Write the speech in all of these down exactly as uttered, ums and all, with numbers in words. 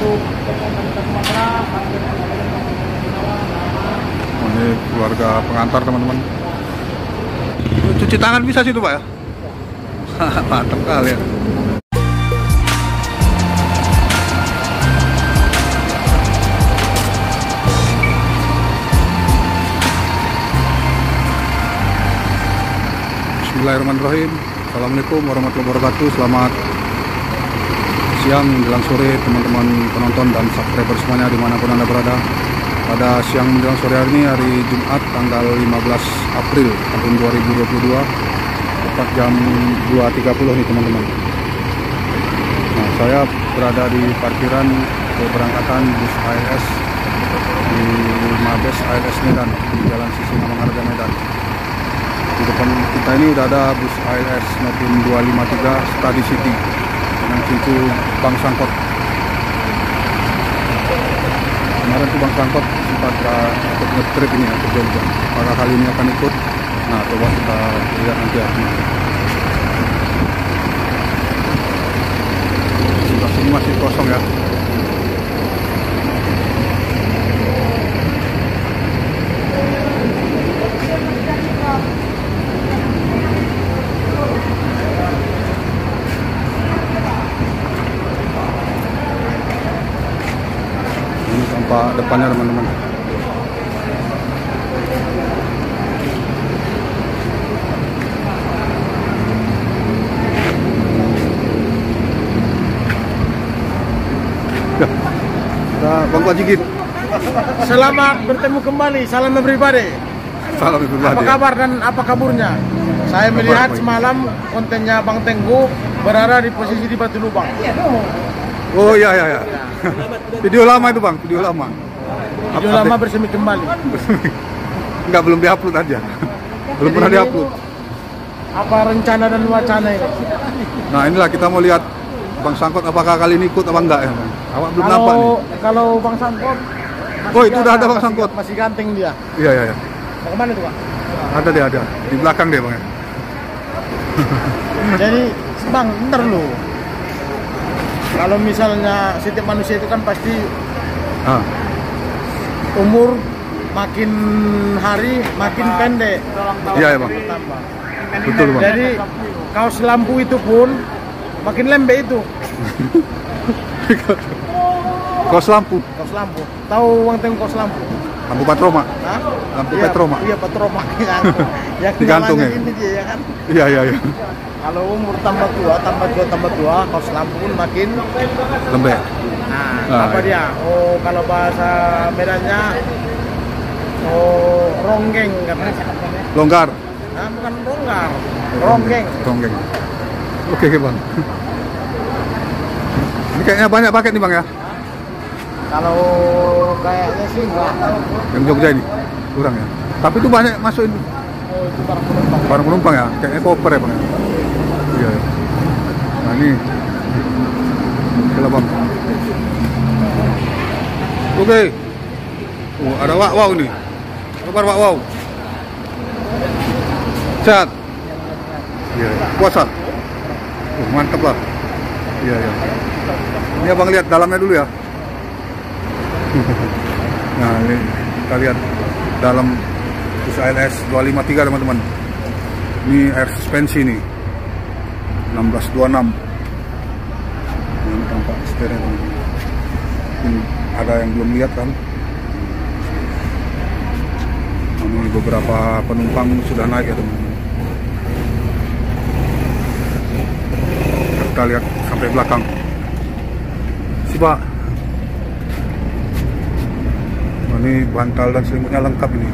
untuk oh, ini keluarga pengantar teman-teman. Cuci tangan bisa situ Pak ya? Mantap kali ya. Bismillahirrahmanirrahim. Assalamualaikum warahmatullahi wabarakatuh. Selamat siang menjelang sore teman-teman penonton dan subscriber semuanya dimanapun Anda berada. Pada siang menjelang sore hari ini, hari Jumat tanggal lima belas April tahun dua ribu dua puluh dua, tepat jam dua tiga puluh nih teman-teman. Nah, saya berada di parkiran keberangkatan bus A L S di Mabes A L S Medan di Jalan Sisingamangaraja Medan. Di depan kita ini udah ada bus A L S maupun dua lima tiga Study City dengan pintu Bang Sangkot. Kemarin tuh Bang Sangkot sempat uh, ikut nge-trip ini ya ke Jogja. Apakah kali ini akan ikut? Nah, coba kita lihat nanti ya. Sebelah sini masih kosong ya. Tampak depannya teman-teman. Ya, Bang Pajigit. Selamat bertemu kembali. Salam pribadi. Salam pribadi. Apa kabar dan apa kaburnya? Saya melihat semalam kontennya Bang Tengku berada di posisi di Batu Lubang. Oh iya iya ya. Video lama itu Bang, video lama. Video lama bersemi kembali. Enggak, belum diupload aja. Belum pernah diupload. Apa rencana dan wacana ini? Nah, inilah kita mau lihat Bang Sangkot apakah kali ini ikut apa enggak ya, Bang? Awak belum nampak nih. Kalau Bang Sangkot, oh itu udah ada Bang Sangkot. Masih ganteng dia. Iya iya iya. Mau kemana tuh Bang? Ada dia ada di belakang dia Bang ya. Jadi Bang, ntar lu. Kalau misalnya setiap manusia itu kan pasti ah. umur makin hari makin pendek. Iya ya Bang. Bertambah. Betul Bang. Jadi kaos lampu itu pun makin lembek itu. Kaos lampu. Kaos lampu. Tahu uang tengok kaos lampu? Lampu patroma. Hah? Lampu Iya, patroma. Iya patroma. Yang digantung ya. Ini dia ya kan. Iya iya iya. Kalau umur tambah tua, tambah tua, tambah tua, kaos lampu pun makin lembek. Nah, ah, apa iya. dia? Oh, kalau bahasa Medannya, oh ronggeng katanya. Longgar. Nah, bukan longgar, ronggeng. Ronggeng. Oke okay, Bang. Ini kayaknya banyak paket nih Bang ya. Kalau kayaknya sih enggak. Yang Jogja ini kurang ya. Tapi itu banyak masuk ini. Oh, itu barang penumpang. Barang penumpang ya. Kayaknya koper ya Bang ya. Iya. Ya. Nah ini. Oke Bang. Oke. Okay. Oh, ada wak wow nih. Kabar wak wow. Sehat. Iya. Ya. Puasa. Oh, mantap lah. Iya ya. Ini Abang lihat dalamnya dulu ya. Nah ini kita lihat dalam bus A L S dua lima tiga teman-teman. Ini air suspensi nih enam belas dua puluh enam. Ini tampak setirnya teman-teman. Ini ada yang belum lihat kan. Ini beberapa penumpang sudah naik ya teman-teman. Kita lihat sampai belakang. Si Pak. Nah, ini bantal dan selimutnya lengkap ini.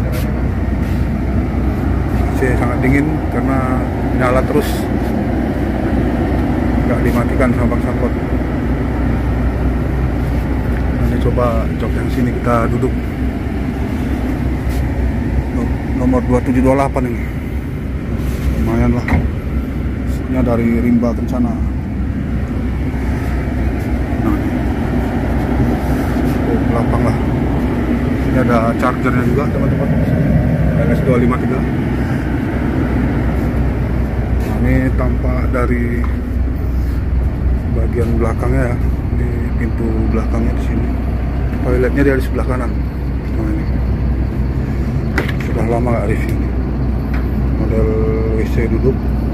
A C sangat dingin karena nyala terus, nggak dimatikan sama Bang Sangkot. Ini coba jok yang sini kita duduk. Nomor dua tujuh dua delapan ini. Lumayan lah. Ini dari Rimba Kencana. Nah, oh, lapang lah. Ini ada chargernya juga teman-teman. A L S dua lima tiga. Nah, ini tampak dari bagian belakangnya ya. Ini pintu belakangnya di sini. Toiletnya dia di sebelah kanan. Nah, ini sudah lama nggak review ini. Model W C duduk.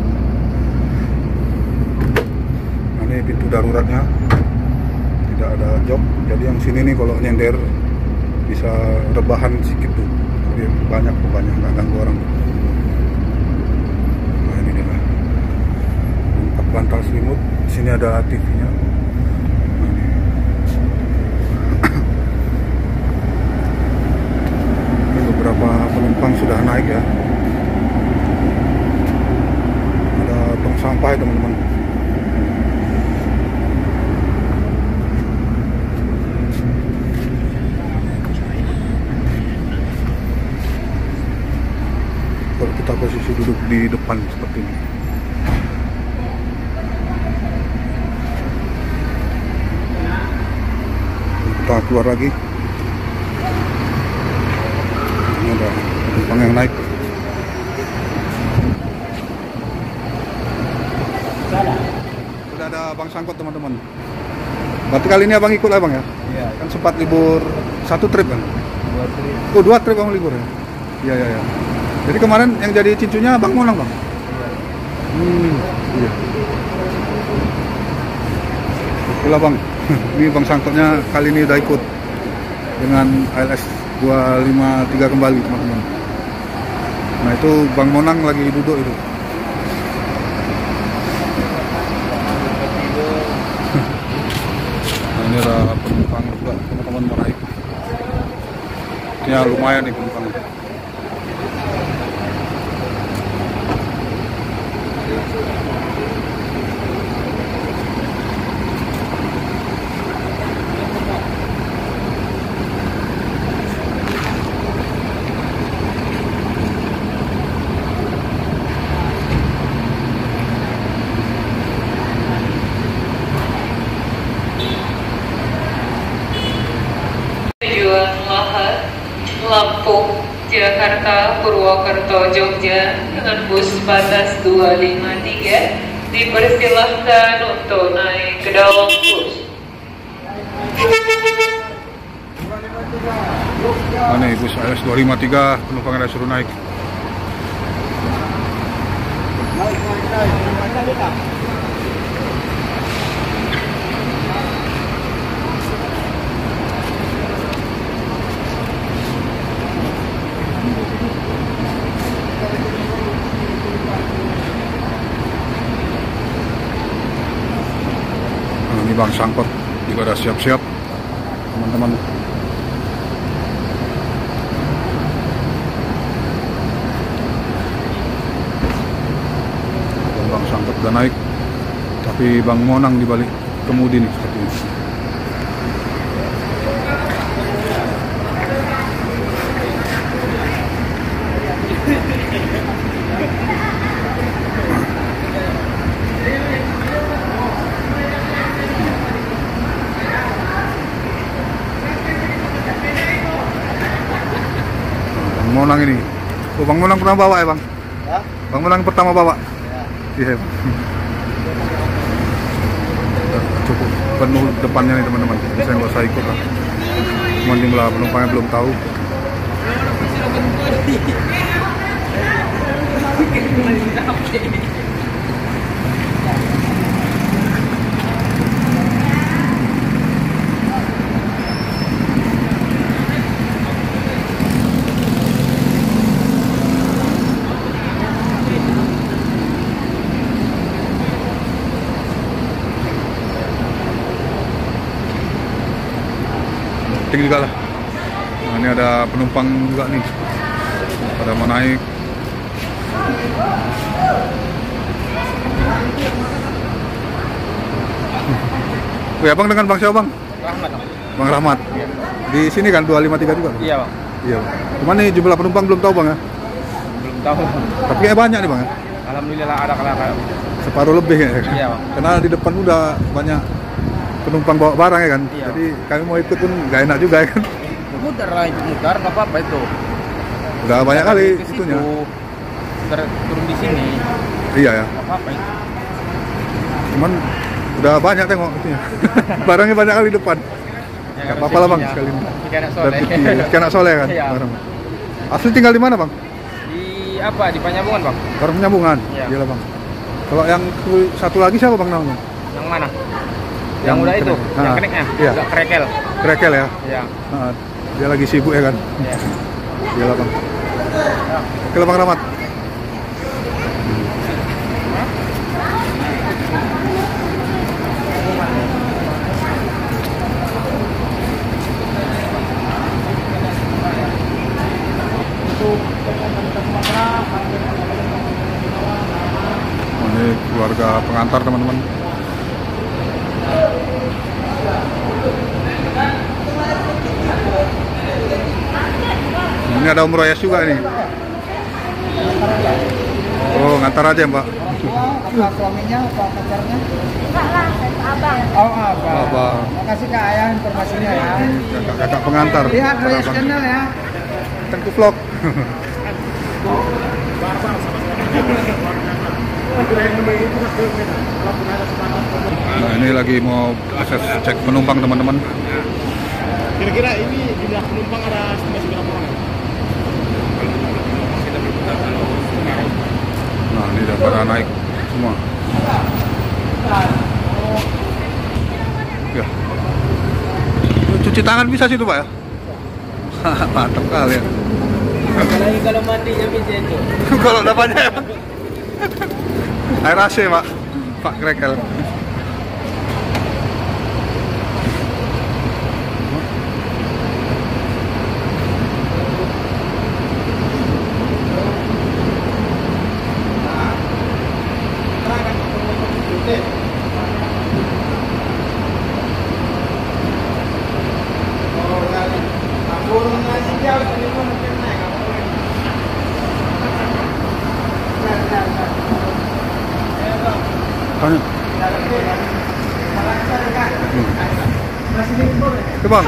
Nah, ini pintu daruratnya tidak ada jok. Jadi yang sini nih kalau nyender bisa rebahan sedikit tuh. Jadi banyak banyak nggak ganggu orang. Nah, ini dia. Empat bantal selimut. Di sini ada T V-nya. Beberapa penumpang sudah naik ya. Ada tong sampah ya teman-teman. Kalau kita posisi duduk di depan seperti ini. Kita keluar lagi. Ada penumpang yang naik. Sudah ada Abang Sangkot teman-teman. Berarti kali ini Abang ikut lah Bang ya? Iya. Kan sempat libur satu trip kan? Dua trip. Oh dua trip Bang libur ya? Iya iya iya. Jadi kemarin yang jadi cincunya Bang Monang Bang? Iya. Hmm, iya. Oke lah Bang. Ini Bang Sangkotnya kali ini udah ikut dengan A L S dua lima tiga kembali teman-teman. Nah itu Bang Monang lagi duduk itu. Nah ini ada penumpang juga teman-teman mau naik. Ya lumayan nih penumpangnya. Lampung, Jakarta, Purwokerto, Jogja dengan bus batas dua lima tiga dipersilahkan untuk naik ke dalam bus. Nah nih bus A L S dua lima tiga penumpang ada suruh naik. Naik, naik, naik. Nah, ini Bang Sangkot juga ada siap-siap teman-teman. Bang Sangkot udah naik, tapi Bang Monang di balik kemudi nih seperti ini. Bang Monang ini, oh Bang Monang pernah bawa ya Bang? Ya? Bang Monang pertama bawa? Ya. Iya. Cukup penuh depannya nih teman-teman. Saya nggak usah ikut lah. Cuman jumlah penumpangnya belum tahu. Penting juga lah. Nah, ini ada penumpang juga nih pada mau naik. Wih, Abang dengan Bang siapa Bang? Rahmat. Bang Rahmat. Iya. Di sini kan dua lima tiga juga? Iya Bang. Iya. Cuman nih jumlah penumpang belum tahu Bang ya? Belum tahu. Tapi kayak banyak nih Bang ya? Alhamdulillah ada kelakar. Separuh lebih ya? Iya Bang. Karena di depan udah banyak penumpang bawa barang ya kan? Iya. Jadi kami mau ikut pun gak enak juga ya kan? Muter lah, muter nggak apa-apa itu. Udah banyak kali Ke situ, itunya. ter- turun di sini. Iya ya. Nggak apa-apa itu. Cuman Udah banyak tengok itunya. Barangnya banyak kali depan. Ya, Gak apa-apa lah bang sekali ini. Tiga anak soleh. Rezeki anak soleh kan. Iya. Barang. Asli tinggal di mana bang? Di apa? Di Penyambungan bang. Barang Penyambungan. Iya. Gila bang. Kalau yang satu lagi siapa bang namanya? Yang mana? Yang, Yang udah itu, kenek. yang Nah, keneknya, iya. agak krekel. Krekel ya. Iya. Nah, dia lagi sibuk ya kan. Iya. Gila bang. Oke lah bang Rahmat. Oh, ini keluarga pengantar teman-teman. Ini ada Om Royes juga nih. Oh, ngantar aja Mbak. Apa suaminya, apa pacarnya? Enggak lah, itu abang. Oh, apa? Abang. Makasih Kak Ayah informasinya ya. Kakak-kakak pengantar. Lihat Royes channel ya. Tengku vlog. Nah, ini lagi mau proses cek penumpang teman-teman. Kira-kira ini jumlah penumpang ada estimasi berapa orang? Nah, ini udah pada naik semua. Ya. Cuci tangan bisa situ Pak ya? Mantap kali ya. Apalagi kalau mandinya bisa itu. Kalau dapatnya ya Pak. Air A C Pak. Pak Krekel. Tanya. Oke bang.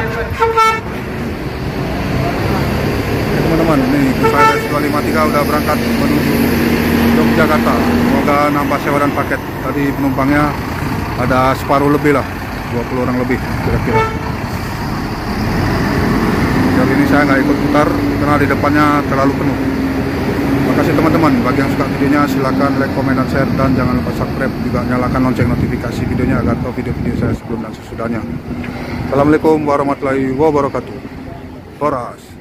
Ya, teman-teman, ini Kusaires dua lima tiga udah berangkat menuju Yogyakarta. Semoga nambah sewa dan paket. Tadi penumpangnya ada separuh lebih lah, dua puluh orang lebih kira-kira. Kali ini saya nggak ikut putar karena di depannya terlalu penuh. Terima kasih teman-teman. Bagi yang suka videonya silahkan like, komen, dan share, dan jangan lupa subscribe, juga nyalakan lonceng notifikasi videonya agar tahu video-video saya sebelum dan sesudahnya. Assalamualaikum warahmatullahi wabarakatuh. Horas.